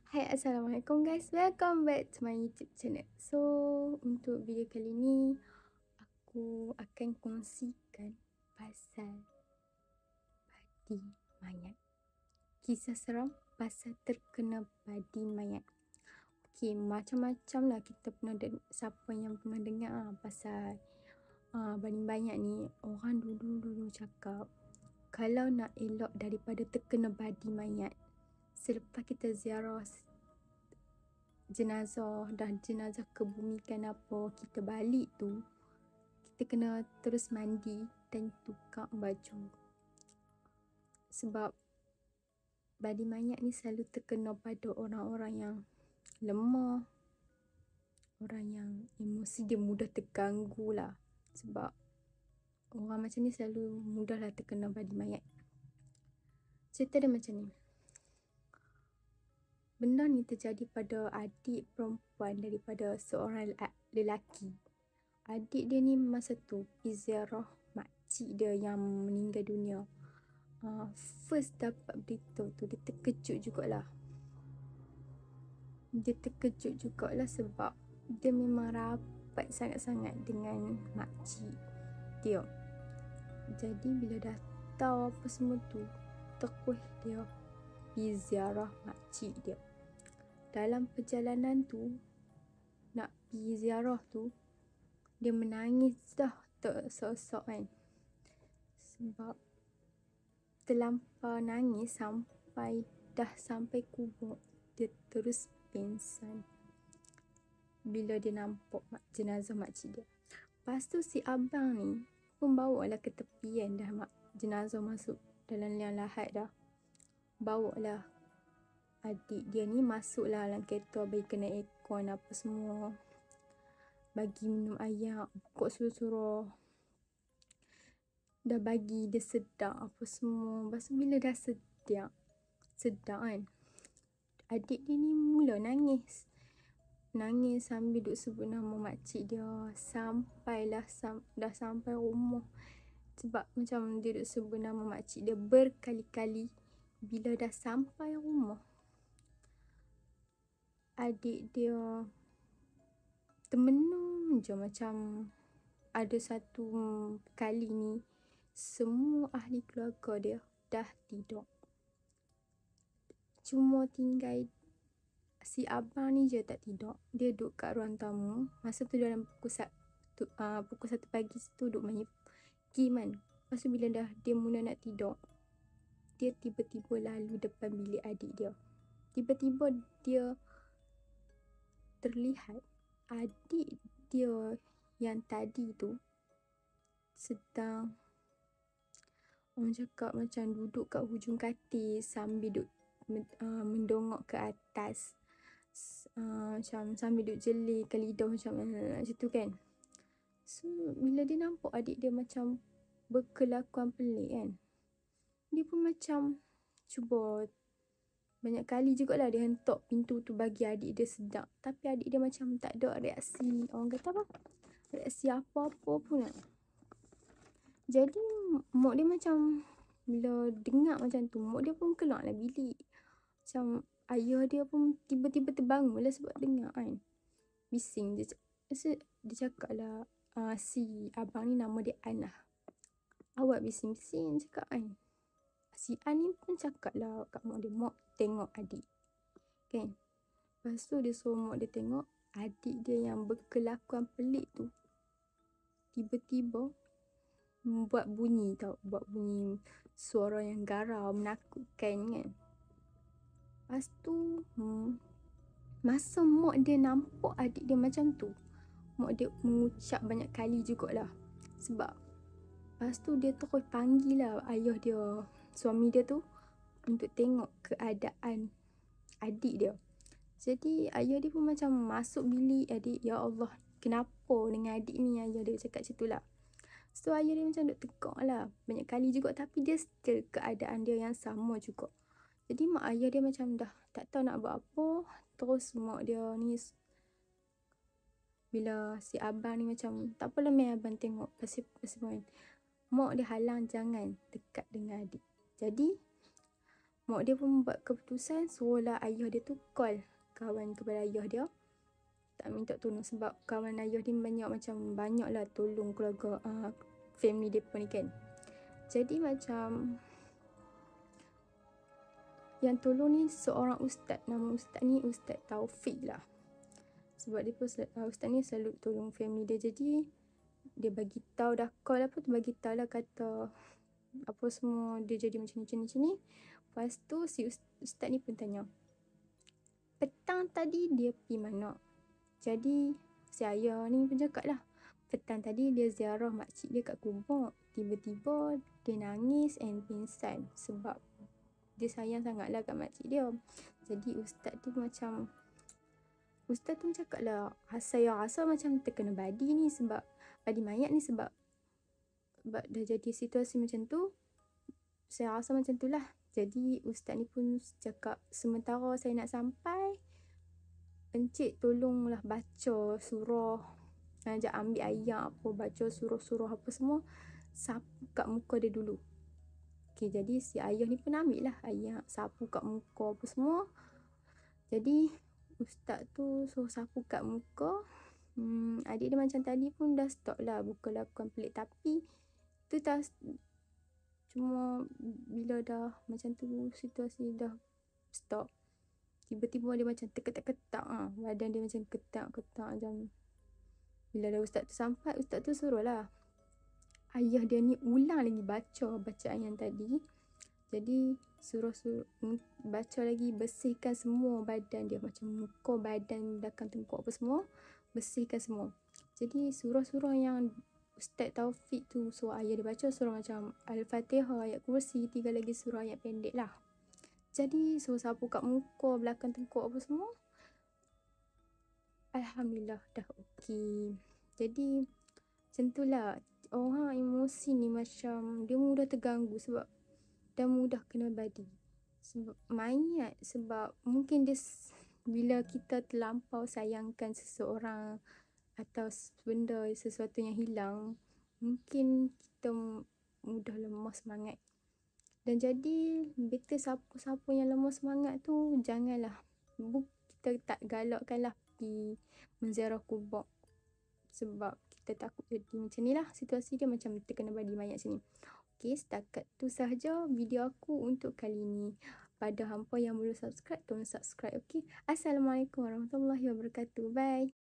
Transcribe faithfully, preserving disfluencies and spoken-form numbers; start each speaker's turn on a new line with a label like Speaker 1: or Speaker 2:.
Speaker 1: Hai, Assalamualaikum guys. Welcome back to my YouTube channel. So, untuk video kali ni, aku akan kongsikan pasal badi mayat. Kisah seram pasal terkena badi mayat. Okay, macam-macam lah kita pernah dengar, siapa yang pernah dengar lah pasal uh, badi mayat ni. Orang dulu-dulu cakap, kalau nak elok daripada terkena badi mayat, selepas kita ziarah jenazah, dah jenazah kebumikan apa, kita balik tu, kita kena terus mandi dan tukar baju. Sebab badi mayat ni selalu terkena pada orang-orang yang lemah, orang yang emosi dia mudah terganggu lah. Sebab orang macam ni selalu mudahlah terkena badi mayat. Cerita dia macam ni. Benda ni terjadi pada adik perempuan daripada seorang lelaki. Adik dia ni masa tu pergi ziarah makcik dia yang meninggal dunia. Uh, first dapat berita tu, dia terkejut jugalah. Dia terkejut jugalah sebab dia memang rapat sangat-sangat dengan makcik dia. Jadi bila dah tahu apa semua tu, terus dia pergi ziarah makcik dia. Dalam perjalanan tu, nak pergi ziarah tu, dia menangis dah tersosok kan. Sebab terlampau nangis sampai dah sampai kubur, dia terus pingsan bila dia nampak jenazah makcik dia. Lepas tu si abang ni pun bawa lah ke tepian dah mak jenazah masuk dalam liang lahat dah. Bawa lah adik dia ni masuk lah dalam kereta, bagi kena aircon apa semua, bagi minum air, buka suruh-suruh, dah bagi dia sedar apa semua. Lepas tu bila dah sedar sedar kan, adik dia ni mula nangis. Nangis sambil duk sebut nama makcik dia. Sampailah sam, dah sampai rumah. Sebab macam dia duk sebut nama makcik dia berkali-kali. Bila dah sampai rumah, adik dia termenung je. Macam ada satu kali ni, semua ahli keluarga dia dah tidur. Cuma tinggal si abang ni je tak tidur. Dia duduk kat ruang tamu. Masa tu dalam pukul satu, uh, pukul satu pagi tu duduk main game kan. Lepas tu bila dah dia mula nak tidur, dia tiba-tiba lalu depan bilik adik dia. Tiba-tiba dia terlihat adik dia yang tadi tu sedang, orang cakap macam duduk kat hujung katil sambil duduk uh, mendongak ke atas. Uh, macam sambil duduk jelirkan lidah macam uh, macam tu kan. So bila dia nampak adik dia macam berkelakuan pelik kan, dia pun macam cuba banyak kali jugalah dia hentak pintu tu bagi adik dia sedar. Tapi adik dia macam tak ada reaksi, orang kata apa, reaksi apa-apa pun lah. Jadi mak dia macam, bila dengar macam tu, mak dia pun keluar lah bilik. Macam ayah dia pun tiba-tiba terbangun lah sebab dengar kan. Bising dia, dia cakap lah, uh, si abang ni nama dia An lah. Awak bising-bising cakap kan. Si An ni pun cakap lah kat mak dia, mak tengok adik kan. Lepas tu dia suruh mak dia tengok adik dia yang berkelakuan pelik tu tiba-tiba buat bunyi tau, buat bunyi suara yang garau menakutkan kan. Lepas tu hmm, masa mak dia nampak adik dia macam tu, mak dia mengucap banyak kali jugalah. Sebab lepas tu dia terus panggil lah ayah dia, suami dia tu, untuk tengok keadaan adik dia. Jadi ayah dia pun macam masuk bilik adik. Ya Allah, kenapa dengan adik ni? Ayah dia cakap macam tu lah. So ayah dia macam duk tegak lah banyak kali juga, tapi dia still keadaan dia yang sama juga. Jadi mak ayah dia macam dah tak tahu nak buat apa. Terus mak dia ni, bila si abang ni macam, tak apalah mai abang tengok pasal-pasal, mak dia halang jangan dekat dengan adik. Jadi mak dia pun buat keputusan suruhlah ayah dia tu call kawan kepada ayah dia, tak minta tolong, sebab kawan ayah dia banyak macam banyak lah tolong keluarga uh, family dia pun ni kan. Jadi macam yang tolong ni seorang ustaz, nama ustaz ni Ustaz Taufik lah, sebab dia pun uh, ustaz ni selalu tolong family dia. Jadi dia bagi tahu dah call apa tu, bagi tahu lah kata apa semua dia jadi macam ni macam ni macam ni. Lepas tu si ustaz ni pun tanya, petang tadi dia pergi mana? Jadi si ayah ni pun cakap lah, petang tadi dia ziarah makcik dia kat kubur. Tiba-tiba dia nangis and pingsan sebab dia sayang sangat lah kat makcik dia. Jadi ustaz tu macam, ustaz tu cakap lah, saya rasa macam terkena badi ni, sebab badi mayat ni, sebab sebab dah jadi situasi macam tu. Saya rasa macam tu lah. Jadi ustaz ni pun cakap, sementara saya nak sampai, encik tolonglah baca surah, ajak ambil ayat apa, baca surah-surah apa semua, sapu kat muka dia dulu. Okay, jadi si ayah ni pun ambil lah ayat, sapu kat muka apa semua. Jadi ustaz tu suruh sapu kat muka. hmm, Adik dia macam tadi pun dah stop lah buka lakukan pelik, tapi tu tak, cuma bila dah macam tu situasi dah stop, tiba-tiba dia macam terketak-ketak ah, badan dia macam ketak-ketak macam. Bila dah ustaz tu sampai, ustaz tu suruh lah ayah dia ni ulang lagi baca bacaan yang tadi. Jadi suruh-suruh baca lagi, bersihkan semua badan dia, macam muka, badan, belakang tengkuk apa semua, bersihkan semua. Jadi surah-surah yang Ustaz Taufik tu surah ayah dia baca, surah macam Al-Fatihah, ayat kursi, tiga lagi surah ayat pendek lah. Jadi suruh sapu kat muka, belakang tengkuk apa semua, alhamdulillah dah okey. Jadi macam tu lah, orang emosi ni macam dia mudah terganggu sebab dah mudah kena badi. Sebab mayat, sebab mungkin dia bila kita terlampau sayangkan seseorang atau benda, sesuatu yang hilang, mungkin kita mudah lemah semangat. Dan jadi better siapa-siapa yang lemah semangat tu janganlah, kita tak galakkan lah pergi menziarah kubur, sebab kita takut jadi macam ni lah situasi dia, macam terkena badi mayat sini. Okey, setakat tu sahaja video aku untuk kali ni. Pada hampa yang belum subscribe, tolong subscribe. Okey, Assalamualaikum warahmatullahi wabarakatuh. Bye.